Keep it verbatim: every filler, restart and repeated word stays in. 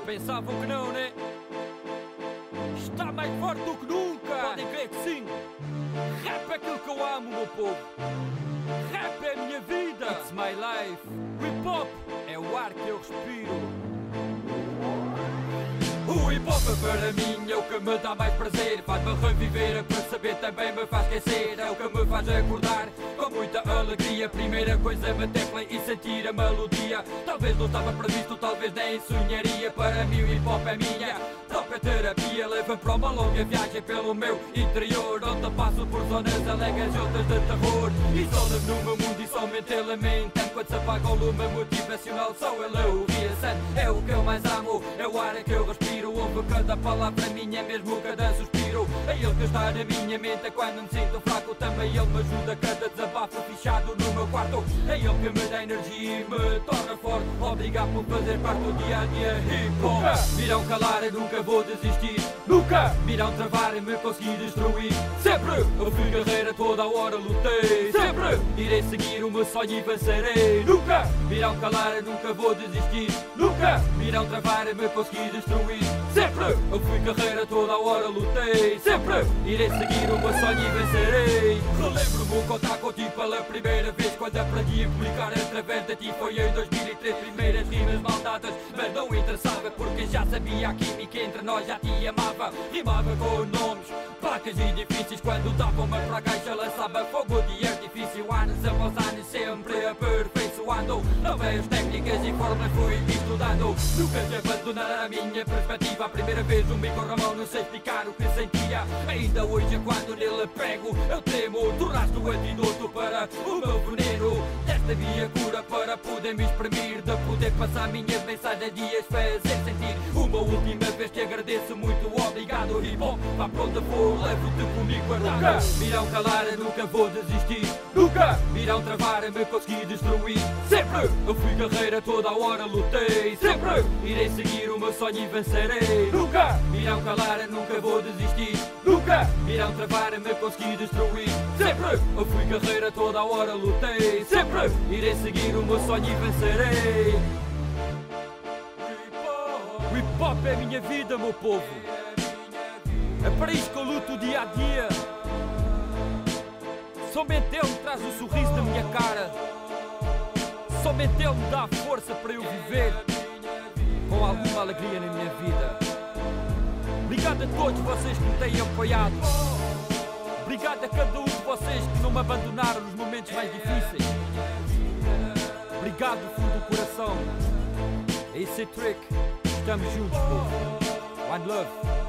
Pensavam que não, né? Está mais forte do que nunca! Podem crer que sim! Rap é aquilo que eu amo, meu povo! Rap é a minha vida! It's my life! Hip Hop é o ar que eu respiro! O hip hop para mim é o que me dá mais prazer. Faz-me reviver, a perceber também me faz esquecer. É o que me faz acordar com muita alegria. Primeira coisa é bater play e sentir a melodia. Talvez não estava previsto, talvez nem sonharia. Para mim o hip hop é minha própria terapia. Leva-me para uma longa viagem pelo meu interior, onde passo por zonas alegres e outras de terror. Isola-me no meu mundo e somente elemento. Enquanto se apaga o lume motivacional, só ele eu reacendo. É o que eu mais amo, é o ar que eu respiro. Ouve cada palavra minha, mesmo cada suspiro. É ele que está na minha mente quando me sinto fraco. Também ele me ajuda cada desabafo fechado no meu quarto. É ele que me dá energia e me torna forte. Obrigado por fazer parte do dia a dia hip hop. Nunca virão calar, eu nunca vou desistir. Nunca virão travar e me conseguir destruir. Sempre eu fui guerreira, toda a hora lutei. Sempre irei seguir o meu sonho e vencerei. Nunca virão calar, eu nunca vou desistir. Nunca virão travar e me conseguir destruir. Sempre eu fui carreira, toda a hora lutei. Sempre irei seguir o meu sonho e vencerei. Relembro-me contar contigo pela primeira vez, quando aprendi a publicar através de ti. Foi em dois mil e três, primeiras rimas maldadas, mas não interessava, porque já sabia a química entre nós, já te amava. Rimava com nomes, placas e difíceis. Quando davam-me para a caixa, lançava fogo de artifício. Anos após anos, sempre aperfeiçoando novas técnicas e formas fui estudando. Nunca te abandonar a minha perspectiva. A primeira vez um bico ramão, não sei explicar o que sentia. Ainda hoje quando nele pego, eu tremo. Tornaste o antídoto para o meu veneno. Desta via cura para poder me exprimir, de poder passar minhas mensagens e as fazer sentir. Uma última vez te agradeço, muito obrigado. Hip hop, vá para onde for, levo-te comigo guardado. Nunca virão calar, eu nunca vou desistir. Nunca virão travar, eu me consegui destruir. Sempre eu fui guerreira, toda a hora lutei. Sempre irei seguir o meu sonho e vencerei. Nunca virão calar, eu nunca vou desistir. Nunca virão travar, eu me consegui destruir. Sempre eu fui guerreira, toda a hora lutei. Sempre irei seguir o meu sonho e vencerei. O hip hop é a minha vida, meu povo. É para isso que eu luto dia a dia. Somente ele me traz o sorriso da minha cara. Somente ele me dá a força para eu viver com alguma alegria na minha vida. Obrigado a todos vocês que me têm apoiado. Obrigado a cada um de vocês que não me abandonaram nos momentos mais difíceis. Obrigado do fundo do coração. Esse é Trick. Estamos juntos, povo. One love.